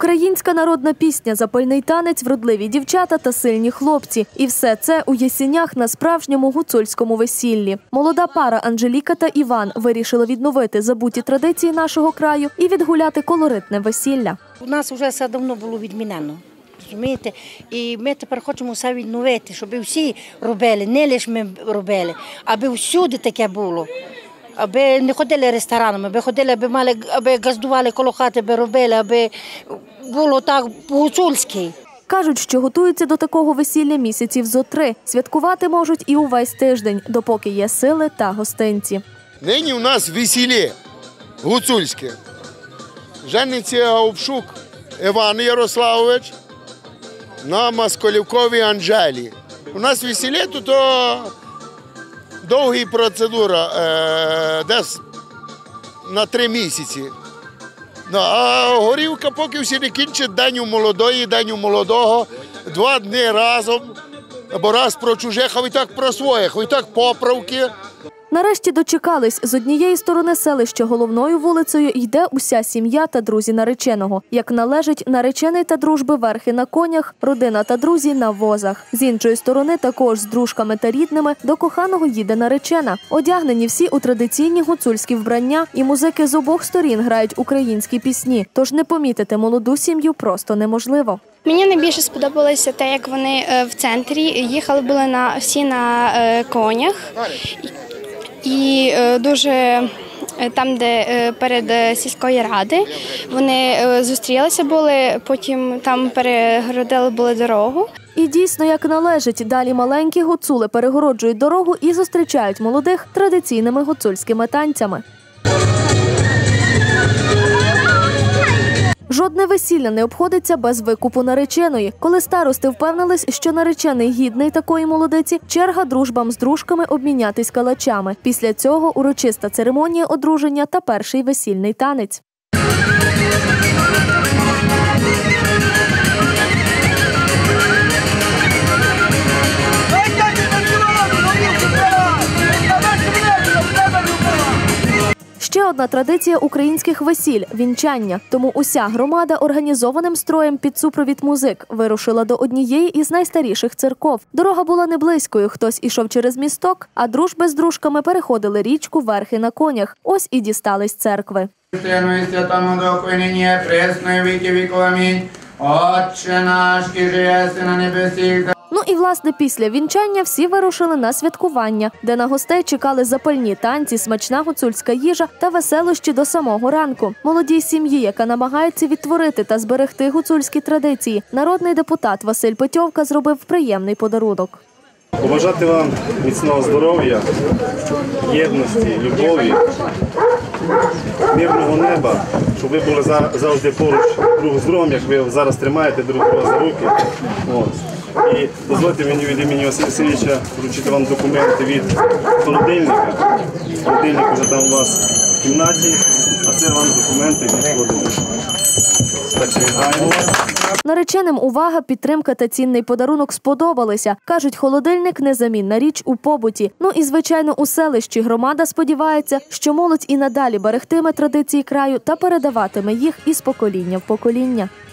Українська народна пісня, запальний танець, вродливі дівчата та сильні хлопці. І все це у Ясінях на справжньому гуцульському весіллі. Молода пара Анжеліка та Іван вирішили відновити забуті традиції нашого краю і відгуляти колоритне весілля. У нас вже все давно було відмінено. Розумієте? І ми тепер хочемо все відновити, щоб всі робили, не лише ми робили, аби всюди таке було. Аби не ходили ресторанами, аби ходили, аби газдували коло хати, аби робили, аби було так по-гуцульськи. Кажуть, що готуються до такого весілля місяців зо 3. Святкувати можуть і увесь тиждень, допоки є сили та гостинці. Нині у нас весілля гуцульське. Жениться Овшук Іван Ярославович на Москалівковій Анжелі. У нас весілля тут довга процедура, десь на 3 місяці. А горівка поки всі не кінчить день у молодої, день у молодого, 2 дні разом, або раз про чужих, а і так про своїх, і так поправки. Нарешті дочекались. З однієї сторони селища головною вулицею йде уся сім'я та друзі нареченого. Як належить, наречений та дружби верхи на конях, родина та друзі на возах. З іншої сторони, також з дружками та рідними, до коханого їде наречена. Одягнені всі у традиційні гуцульські вбрання, і музики з обох сторін грають українські пісні. Тож не помітити молоду сім'ю просто неможливо. Мені найбільше сподобалося те, як вони в центрі їхали були всі на конях. І дуже там, де перед сільською ради, вони зустрілися були, потім там перегородили були дорогу. І дійсно, як належить, далі маленькі гуцули перегороджують дорогу і зустрічають молодих традиційними гуцульськими танцями. Жодне весілля не обходиться без викупу нареченої. Коли старости впевнились, що наречений гідний такої молодиці, черга дружбам з дружками обмінятись калачами. Після цього урочиста церемонія одруження та перший весільний танець. Ще одна традиція українських весіль – вінчання. Тому уся громада організованим строєм під супровід музик вирушила до однієї із найстаріших церков. Дорога була не близькою, хтось ішов через місток, а дружби з дружками переходили річку верхи на конях. Ось і дістались церкви. Отче наш, кіже єси на небесі. Ну і, власне, після вінчання всі вирушили на святкування, де на гостей чекали запальні танці, смачна гуцульська їжа та веселощі до самого ранку. Молодій сім'ї, яка намагається відтворити та зберегти гуцульські традиції, народний депутат Василь Петьовка зробив приємний подарунок. Побажати вам міцного здоров'я, єдності, любові, мирного неба, щоб ви були завжди поруч друг з другом, як ви зараз тримаєте друг друга за руки. І дозвольте мені від імені Василя Васильовича вручити вам документи від холодильника. Холодильник вже там у вас в кімнаті, а це вам документи від холодильника. Так що вітаємо вас. Нареченим увага, підтримка та цінний подарунок сподобалися. Кажуть, холодильник – незамінна річ у побуті. Ну і, звичайно, у селищі громада сподівається, що молодь і надалі берегтиме традиції краю та передаватиме їх із покоління в покоління.